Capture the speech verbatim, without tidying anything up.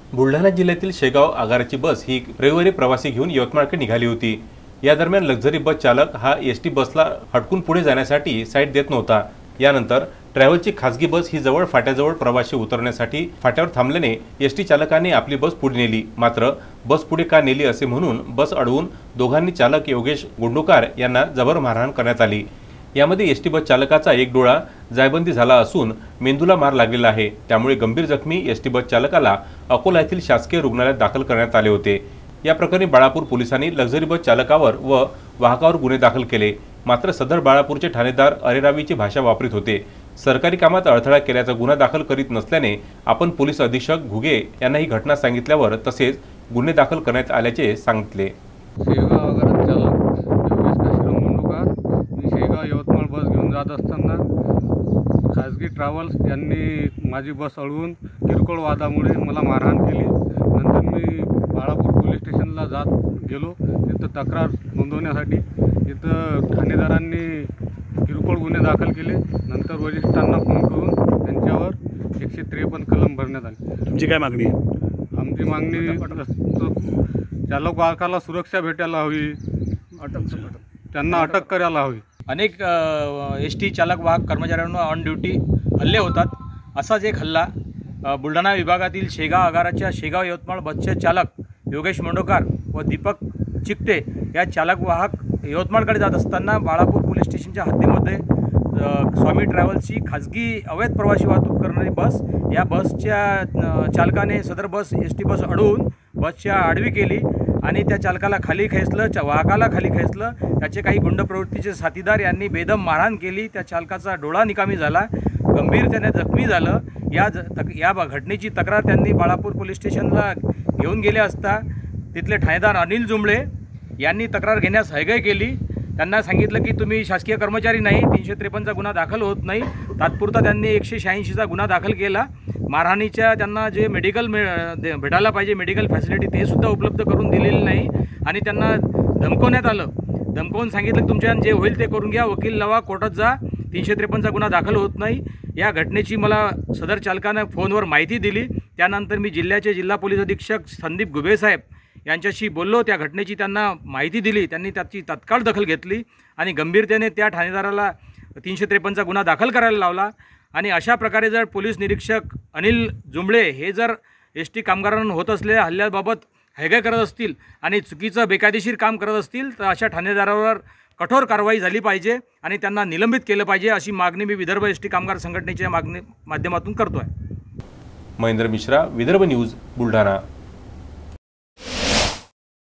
बुलढाणा जिल्ह्यातील शेगाव आगाराची बस ही रविवारी प्रवासी घेऊन यवतमाळकडे निघाली होती। या दरम्यान लक्झरी बस चालक हा एसटी बसला हटकून पुढे जाण्यासाठी साईड देत नव्हता। यानंतर ट्रॅव्हलची खासगी बस ही जवळ फाट्याजवळ प्रवासी उतरण्यासाठी फाट्यावर थांबल्याने एसटी चालकाने आपली बस पुढे नेली। मात्र बस पुढे का नेली असे म्हणून बस अडवून दोघांनी चालक योगेश गुंडोकार यांना जबर मारहाण करण्यात आली। यामध्ये एसटी बस चालकाचा एक डोळा जायबंदी झाला असून मेंदूला मार लागलेला आहे। त्यामुळे गंभीर जखमी एसटी बस चालकाला अकोला येथील शासकीय रुग्णालयात दाखल करण्यात आले होते। या प्रकरणी बाळापूर पोलिसांनी लक्झरी बस चालकावर व वाहकावर गुन्हे दाखल केले। मात्र सदर बाळापूरचे ठाणेदार अरेरावीची भाषा वापरत होते। सरकारी कामात अडथळा केल्याचा गुन्हा दाखल करीत नसल्याने आपण पोलीस अधीक्षक घुगे यांना ही घटना सांगितल्यावर तसेच गुन्हे दाखल करण्यात आल्याचे सांगितले। यवतमाळ बस घेऊन जात असताना खासगी ट्रॅव्हल्स यांनी माझी बस अडवून किरकोळ वादामुळे मला मारहाण केली। नंतर मी बाळापूर पोलीस स्टेशनला जात गेलो। तिथं तक्रार नोंदवण्यासाठी तिथं ठाणेदारांनी किरकोळ गुन्हे दाखल केले। नंतर वरिष्ठांना फोन करून त्यांच्यावर एकशे त्रेपन्न कलम भरण्यात आले। तुमची काय मागणी आहे? आमची मागणी चालक वाहकाला सुरक्षा भेटायला हवी, अटक त्यांना अटक करायला हवी। अनेक एस टी चालक वाहक कर्मचाऱ्यांवर ऑन ड्युटी हल्ले होतात। असाच एक हल्ला बुलढाणा विभागातील शेगाव आगाराच्या शेगाव यवतमाळ बसचे चालक योगेश मुंडोकार व दीपक चिकटे या चालक वाहक यवतमाळकडे जात असताना बाळापूर पोलीस स्टेशनच्या हद्दीमध्ये स्वामी ट्रॅव्हल्सची खाजगी अवैध प्रवासी वाहतूक करणारी बस, या बसच्या चालकाने सदर बस एस टी बस अडवून बसच्या आडवी केली आणि त्या चालकाला खाली खेचलं, वाहकाला खाली खेचलं। त्याचे काही गुंड प्रवृत्तीचे साथीदार यांनी बेदम मारहाण केली। त्या चालकाचा डोळा निकामी झाला, गंभीर त्याने जखमी झालं। या तक या घटनेची तक्रार त्यांनी बाळापूर पोलीस स्टेशनला घेऊन गेले असता तिथले ठाणेदार अनिल जुंबळे यांनी तक्रार घेण्यास हयगय केली। त्यांना सांगितलं की तुम्ही शासकीय कर्मचारी नाही, तीनशे त्रेपन्नचा गुन्हा दाखल होत नाही। तात्पुरता त्यांनी एकशे शहाऐंशीचा गुन्हा दाखल केला। मारहाणीच्या त्यांना जे मेडिकल भेटायला पाहिजे मेडिकल फॅसिलिटी ते सुद्धा उपलब्ध करून दिलेली नाही आणि त्यांना धमकवण्यात आलं। धमकवून सांगितलं की तुमच्या जे होईल ते करून घ्या, वकील लावा, कोर्टात जा, तीनशे त्रेपन्नचा गुन्हा दाखल होत नाही। या घटनेची मला सदर चालकानं फोनवर माहिती दिली। त्यानंतर मी जिल्ह्याचे जिल्हा पोलीस अधीक्षक संदीप घुगे साहेब यांच्याशी बोललो। त्या घटनेची त्यांना माहिती दिली, त्यांनी त्याची तात्काळ दखल घेतली आणि गंभीरतेने त्या ठाणेदाराला तीनशे त्रेपन्नचा गुन्हा दाखल करायला लावला। आणि अशा प्रकारे जर पोलीस निरीक्षक अनिल जुंबळे हे जर एस टी कामगारांना होत असलेल्या हल्ल्याबाबत हयगय करत असतील आणि चुकीचं बेकायदेशीर काम करत असतील तर अशा ठाणेदारावर कठोर कारवाई झाली पाहिजे आणि त्यांना निलंबित केलं पाहिजे, अशी मागणी मी विदर्भ एस टी कामगार संघटनेच्या मागणी माध्यमातून करतो आहे। महेंद्र मिश्रा, विदर्भ न्यूज, बुलढाणा।